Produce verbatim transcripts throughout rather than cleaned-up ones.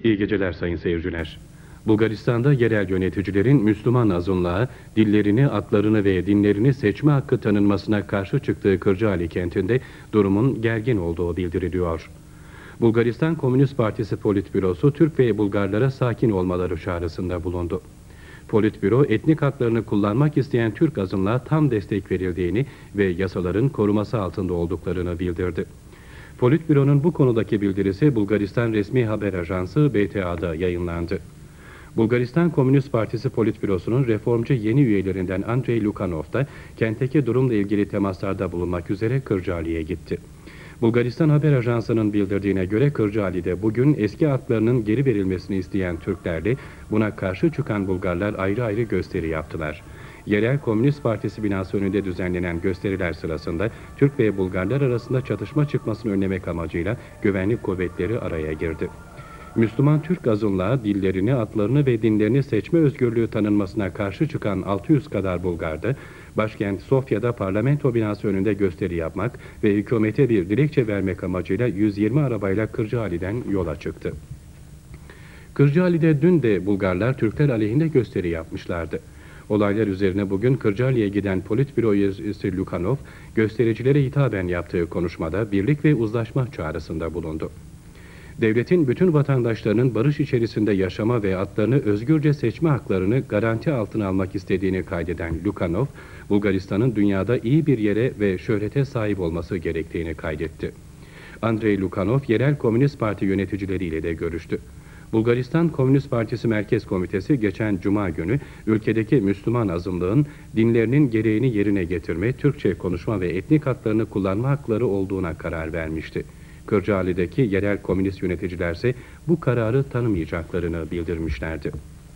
İyi geceler sayın seyirciler. Bulgaristan'da yerel yöneticilerin Müslüman azınlığa dillerini, adlarını ve dinlerini seçme hakkı tanınmasına karşı çıktığı Kırcaali kentinde durumun gergin olduğu bildiriliyor. Bulgaristan Komünist Partisi Politbürosu Türk ve Bulgarlara sakin olmaları çağrısında bulundu. Politbüro, etnik haklarını kullanmak isteyen Türk azınlığa tam destek verildiğini ve yasaların koruması altında olduklarını bildirdi. Politbüro'nun bu konudaki bildirisi Bulgaristan resmi haber ajansı B T A'da yayınlandı. Bulgaristan Komünist Partisi Politbürosu'nun reformcu yeni üyelerinden Andrei Lukanov da kentteki durumla ilgili temaslarda bulunmak üzere Kırcaali'ye gitti. Bulgaristan Haber Ajansı'nın bildirdiğine göre Kırcaali'de bugün eski haklarının geri verilmesini isteyen Türklerle buna karşı çıkan Bulgarlar ayrı ayrı gösteri yaptılar. Yerel Komünist Partisi binası önünde düzenlenen gösteriler sırasında Türk ve Bulgarlar arasında çatışma çıkmasını önlemek amacıyla güvenlik kuvvetleri araya girdi. Müslüman Türk azınlığa dillerini, adlarını ve dinlerini seçme özgürlüğü tanınmasına karşı çıkan altı yüz kadar Bulgar'da başkent Sofya'da parlamento binası önünde gösteri yapmak ve hükümete bir dilekçe vermek amacıyla yüz yirmi arabayla Kırcaali'den yola çıktı. Kırcaali'de dün de Bulgarlar Türkler aleyhinde gösteri yapmışlardı. Olaylar üzerine bugün Kırcaali'ye giden Politbüro üyesi Lukanov, göstericilere hitaben yaptığı konuşmada birlik ve uzlaşma çağrısında bulundu. Devletin bütün vatandaşlarının barış içerisinde yaşama ve adlarını özgürce seçme haklarını garanti altına almak istediğini kaydeden Lukanov, Bulgaristan'ın dünyada iyi bir yere ve şöhrete sahip olması gerektiğini kaydetti. Andrei Lukanov, yerel Komünist Parti yöneticileriyle de görüştü. Bulgaristan Komünist Partisi Merkez Komitesi geçen Cuma günü ülkedeki Müslüman azınlığın dinlerinin gereğini yerine getirme, Türkçe konuşma ve etnik haklarını kullanma hakları olduğuna karar vermişti. Kırcaali'deki yerel komünist yöneticilerse bu kararı tanımayacaklarını bildirmişlerdi.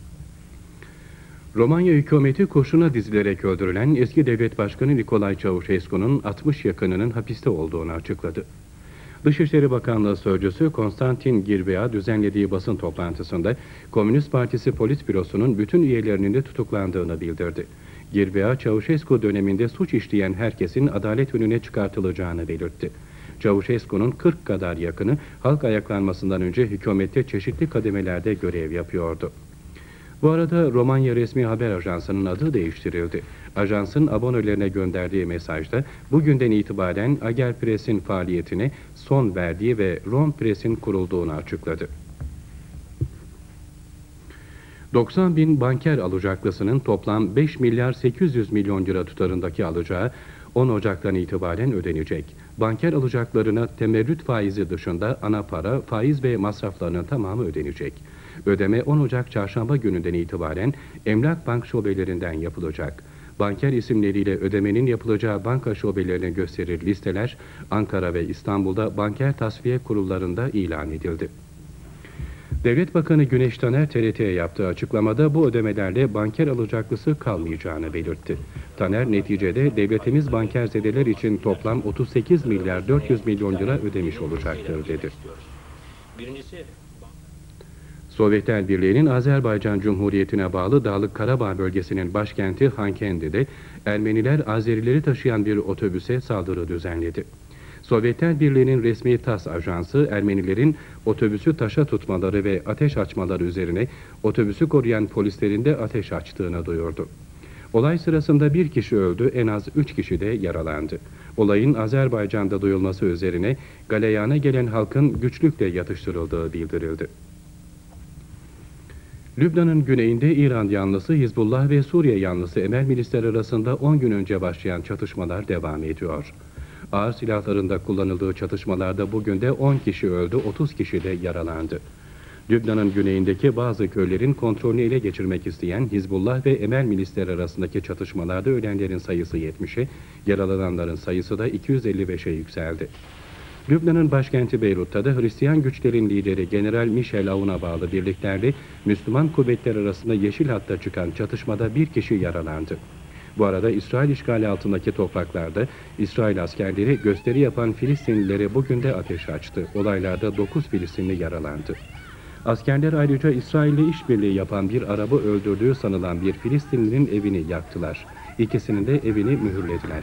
Romanya hükümeti kurşuna dizilerek öldürülen eski devlet başkanı Nicolae Ceausescu'nun altmış yakınının hapiste olduğunu açıkladı. Dışişleri Bakanlığı Sözcüsü Konstantin Girbea düzenlediği basın toplantısında Komünist Partisi Politbürosu'nun bütün üyelerinin de tutuklandığını bildirdi. Girbea, Ceausescu döneminde suç işleyen herkesin adalet önüne çıkartılacağını belirtti. Ceausescu'nun kırk kadar yakını halk ayaklanmasından önce hükümette çeşitli kademelerde görev yapıyordu. Bu arada Romanya resmi haber ajansının adı değiştirildi. Ajansın abonelerine gönderdiği mesajda bugünden itibaren Agerpress'in faaliyetine son verdiği ve Rompress'in kurulduğunu açıkladı. doksan bin banker alacaklısının toplam beş milyar sekiz yüz milyon lira tutarındaki alacağı on Ocak'tan itibaren ödenecek. Banker alacaklarına temerrüt faizi dışında ana para, faiz ve masraflarının tamamı ödenecek. Ödeme on Ocak çarşamba gününden itibaren Emlak Bank şubelerinden yapılacak. Banker isimleriyle ödemenin yapılacağı banka şubelerine gösterir listeler Ankara ve İstanbul'da banker tasfiye kurullarında ilan edildi. Devlet Bakanı Güneş Taner T R T'ye yaptığı açıklamada bu ödemelerle banker alacaklısı kalmayacağını belirtti. Taner neticede devletimiz bankerzedeler için toplam otuz sekiz milyar dört yüz milyon lira ödemiş olacaktır dedi. Sovyetler Birliği'nin Azerbaycan Cumhuriyeti'ne bağlı Dağlık Karabağ bölgesinin başkenti Hankendi'de Ermeniler Azerileri taşıyan bir otobüse saldırı düzenledi. Sovyetler Birliği'nin resmi TASS ajansı Ermenilerin otobüsü taşa tutmaları ve ateş açmaları üzerine otobüsü koruyan polislerin de ateş açtığını duyurdu. Olay sırasında bir kişi öldü, en az üç kişi de yaralandı. Olayın Azerbaycan'da duyulması üzerine galeyana gelen halkın güçlükle yatıştırıldığı bildirildi. Lübnan'ın güneyinde İran yanlısı Hizbullah ve Suriye yanlısı Emel milisler arasında on gün önce başlayan çatışmalar devam ediyor. Ağır silahlarında kullanıldığı çatışmalarda bugün de on kişi öldü, otuz kişi de yaralandı. Lübnan'ın güneyindeki bazı köylerin kontrolünü ele geçirmek isteyen Hizbullah ve Emel milisler arasındaki çatışmalarda ölenlerin sayısı yetmişe, yaralananların sayısı da iki yüz elli beşe yükseldi. Lübnan'ın başkenti Beyrut'ta da Hristiyan güçlerin lideri General Michel Aoun'a bağlı birliklerle Müslüman kuvvetler arasında Yeşil Hat'ta çıkan çatışmada bir kişi yaralandı. Bu arada İsrail işgali altındaki topraklarda İsrail askerleri gösteri yapan Filistinlilere bugün de ateş açtı. Olaylarda dokuz Filistinli yaralandı. Askerler ayrıca İsrail'le işbirliği yapan bir Arap'ı öldürdüğü sanılan bir Filistinlinin evini yaktılar. İkisinin de evini mühürlediler.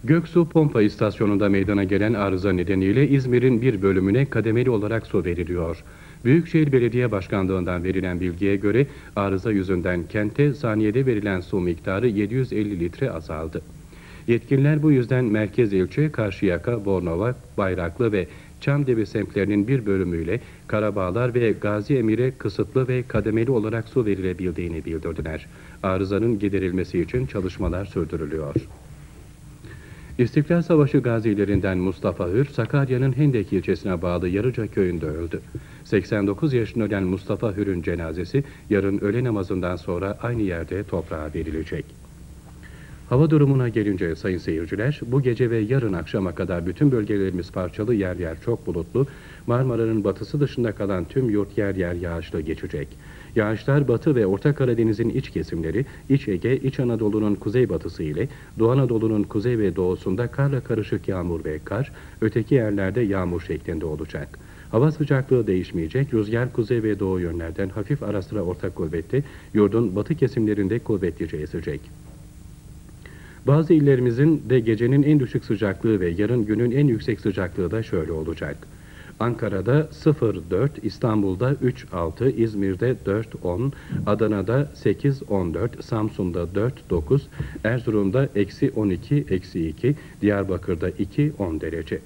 Göksu Pompa İstasyonu'nda meydana gelen arıza nedeniyle İzmir'in bir bölümüne kademeli olarak su veriliyor. Büyükşehir Belediye Başkanlığı'ndan verilen bilgiye göre arıza yüzünden kente saniyede verilen su miktarı yedi yüz elli litre azaldı. Yetkililer bu yüzden merkez ilçe, Karşıyaka, Bornova, Bayraklı ve Çamdebi semtlerinin bir bölümüyle Karabağlar ve Gazi Emir'e kısıtlı ve kademeli olarak su verilebildiğini bildirdiler. Arızanın giderilmesi için çalışmalar sürdürülüyor. İstiklal Savaşı gazilerinden Mustafa Hür, Sakarya'nın Hendek ilçesine bağlı Yarıca köyünde öldü. seksen dokuz yaşında ölen Mustafa Hür'ün cenazesi yarın öğle namazından sonra aynı yerde toprağa verilecek. Hava durumuna gelince sayın seyirciler, bu gece ve yarın akşama kadar bütün bölgelerimiz parçalı, yer yer çok bulutlu, Marmara'nın batısı dışında kalan tüm yurt yer yer yağışlı geçecek. Yağışlar Batı ve Orta Karadeniz'in iç kesimleri, İç Ege, İç Anadolu'nun kuzeybatısı ile Doğu Anadolu'nun kuzey ve doğusunda karla karışık yağmur ve kar, öteki yerlerde yağmur şeklinde olacak. Hava sıcaklığı değişmeyecek, rüzgar kuzey ve doğu yönlerden hafif ara sıra orta kuvvetli, yurdun batı kesimlerinde kuvvetlice esecek. Bazı illerimizin de gecenin en düşük sıcaklığı ve yarın günün en yüksek sıcaklığı da şöyle olacak. Ankara'da sıfır virgül dört, İstanbul'da üç virgül altı, İzmir'de dört virgül on, Adana'da sekiz virgül on dört, Samsun'da dört virgül dokuz, Erzurum'da eksi on iki, eksi iki, Diyarbakır'da iki virgül on derece.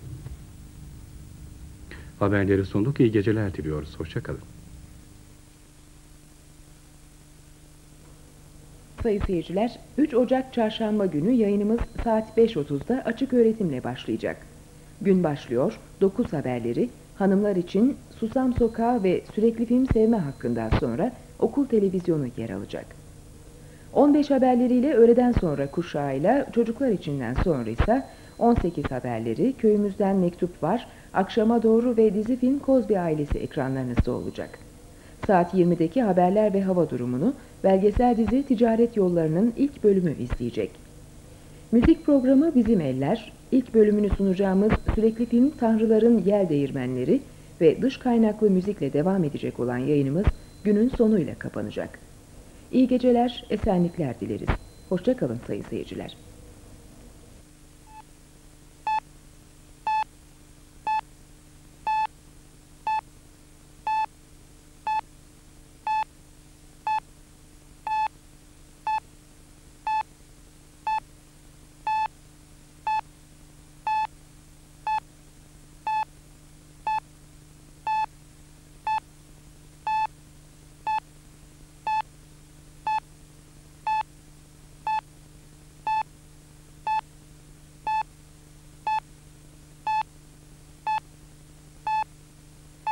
Haberleri sunduk, iyi geceler diliyoruz. Hoşça kalın. Sayın seyirciler, üç Ocak Çarşamba günü yayınımız saat beş otuzda açık öğretimle başlayacak. Gün başlıyor, dokuz haberleri, hanımlar için Susam Sokağı ve Sürekli Film Sevme hakkından sonra okul televizyonu yer alacak. on beş haberleriyle öğleden sonra kuşağıyla, çocuklar içinden sonra ise on sekiz haberleri, Köyümüzden Mektup Var, akşama doğru ve dizi film Kozbi Ailesi ekranlarınızda olacak. Saat yirmideki haberler ve hava durumunu belgesel dizi Ticaret Yolları'nın ilk bölümü izleyecek. Müzik programı Bizim Eller, ilk bölümünü sunacağımız Sürekli Film Tanrıların Yel Değirmenleri ve dış kaynaklı müzikle devam edecek olan yayınımız günün sonuyla kapanacak. İyi geceler, esenlikler dileriz. Hoşça kalın sayın seyirciler.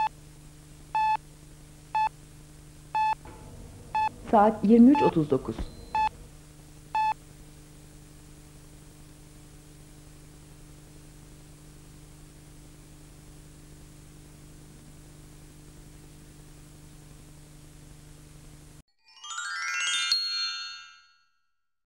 Saat yirmi üç otuz dokuz.